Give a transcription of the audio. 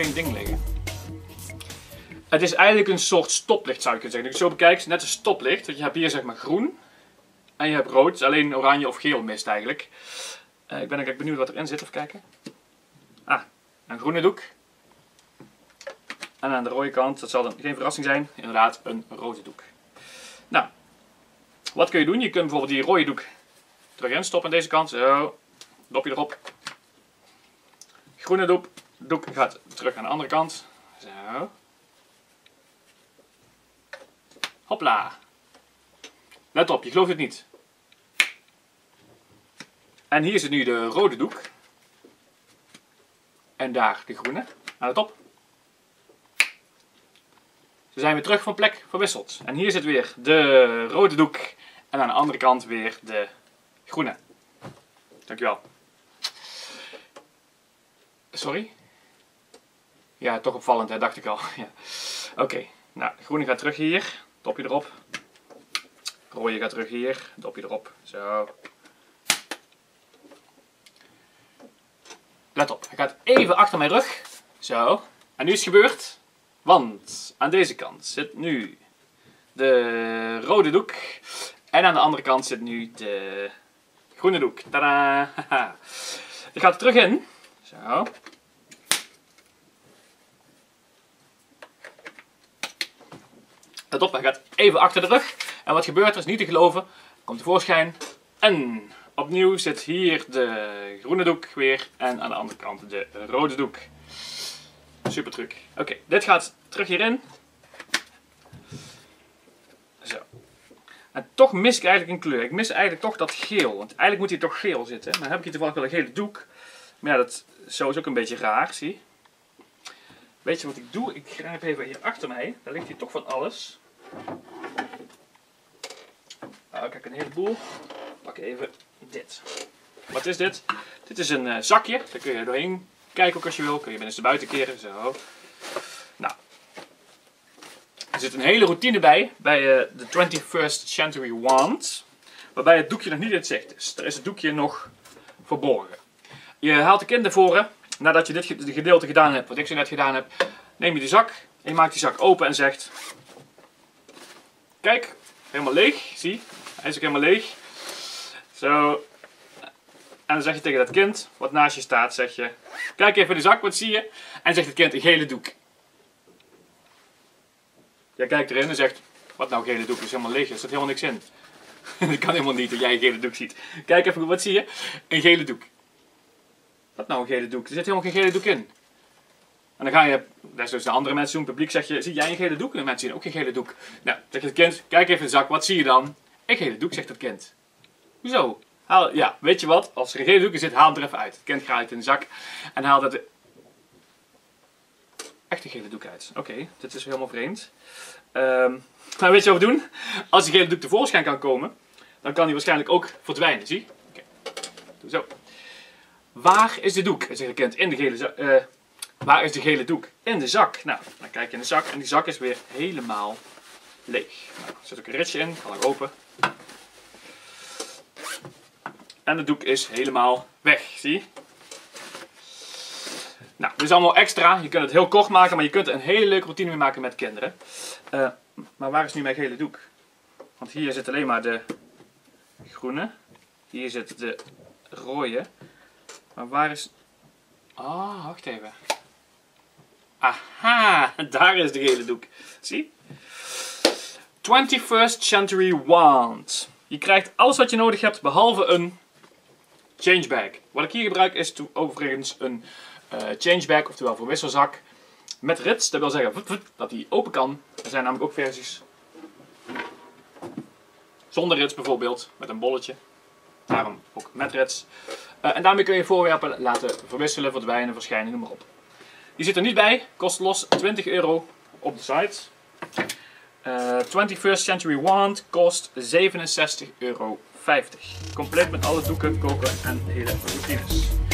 vreemd ding liggen. Het is eigenlijk een soort stoplicht zou je kunnen zeggen. Als je het zo bekijkt, net een stoplicht. Want je hebt hier zeg maar groen. En je hebt rood. Dus alleen oranje of geel mist eigenlijk. Ik ben eigenlijk benieuwd wat erin zit. Even kijken. Ah, een groene doek. En aan de rode kant, dat zal dan geen verrassing zijn, inderdaad een rode doek. Nou, wat kun je doen? Je kunt bijvoorbeeld die rode doek terug instoppen aan deze kant. Zo, dopje erop. Groene doek gaat terug aan de andere kant. Zo. Hopla. Let op, je gelooft het niet. En hier zit nu de rode doek. En daar de groene. Aan de top. Ze zijn weer terug van plek verwisseld. En hier zit weer de rode doek. En aan de andere kant weer de groene. Dankjewel. Sorry? Ja, toch opvallend, hè? Dacht ik al. Ja. Oké, nou, de groene gaat terug hier. Dopje erop. Rode gaat terug hier. Dopje erop. Zo. Let op, hij gaat even achter mijn rug. Zo. En nu is het gebeurd. Want aan deze kant zit nu de rode doek. En aan de andere kant zit nu de groene doek. Tadaa! Die gaat er terug in. Zo. Let op, hij gaat even achter de rug. En wat gebeurt er is niet te geloven. Komt tevoorschijn. En opnieuw zit hier de groene doek weer. En aan de andere kant de rode doek. Super truc. Oké, dit gaat terug hierin. Zo. En toch mis ik eigenlijk een kleur. Ik mis eigenlijk toch dat geel. Want eigenlijk moet hij toch geel zitten. Dan heb ik hier toevallig wel een gele doek. Maar ja, dat zo is ook een beetje raar, zie. Weet je wat ik doe? Ik grijp even hier achter mij. Daar ligt hier toch van alles. Nou, kijk, een heleboel. Pak even dit. Wat is dit? Dit is een zakje. Daar kun je doorheen kijken ook als je wil. Kun je binnenstebuiten keren. Zo. Nou. Er zit een hele routine bij de 21st Century Wand. Waarbij het doekje nog niet in zicht is. Daar is het doekje nog verborgen. Je haalt de kind naar voren. Nadat je dit gedeelte gedaan hebt, wat ik zo net gedaan heb, neem je de zak. En je maakt die zak open en zegt... Kijk, helemaal leeg. Zie, hij is ook helemaal leeg. Zo. En dan zeg je tegen dat kind, wat naast je staat, zeg je... Kijk even in de zak, wat zie je? En zegt het kind, een gele doek. Jij kijkt erin en zegt... Wat nou gele doek? Dat is helemaal leeg, er staat helemaal niks in. Dat kan helemaal niet dat jij een gele doek ziet. Kijk even, wat zie je? Een gele doek. Wat nou een gele doek? Er zit helemaal geen gele doek in. En dan ga je, dat is dus de andere mensen doen, publiek, zeg je, zie jij een gele doek? En de mensen zien ook geen gele doek. Nou, zegt het kind, kijk even in de zak, wat zie je dan? Een gele doek, zegt het kind. Hoezo? Ja, weet je wat? Als er een gele doek in zit, haal hem er even uit. Het kind gaat het in de zak en haalt het echt een gele doek uit. Oké, dit is helemaal vreemd. Maar weet je wat we doen? Als die gele doek tevoorschijn kan komen, dan kan die waarschijnlijk ook verdwijnen, zie? Oké, doe zo. Waar is de doek? Zegt het kind, in de gele zak. Waar is de gele doek? In de zak. Nou, dan kijk je in de zak en die zak is weer helemaal leeg. Nou, er zit ook een ritje in, kan ik open. En de doek is helemaal weg, zie je? Nou, dit is allemaal extra. Je kunt het heel kort maken, maar je kunt er een hele leuke routine mee maken met kinderen. Maar waar is nu mijn gele doek? Want hier zit alleen maar de groene. Hier zit de rode. Maar waar is... Oh, wacht even. Aha, daar is de gele doek. Zie? 21st Century Wand. Je krijgt alles wat je nodig hebt, behalve een change bag. Wat ik hier gebruik is overigens een change bag, oftewel voor wisselzak. Met rits, dat wil zeggen dat die open kan. Er zijn namelijk ook versies zonder rits bijvoorbeeld, met een bolletje. Daarom ook met rits. En daarmee kun je voorwerpen laten verwisselen, verdwijnen, verschijnen, noem maar op. Die zit er niet bij, kost los €20 op de site. 21st Century Wand kost €67,50. Compleet met alle doeken, koken en hele routines.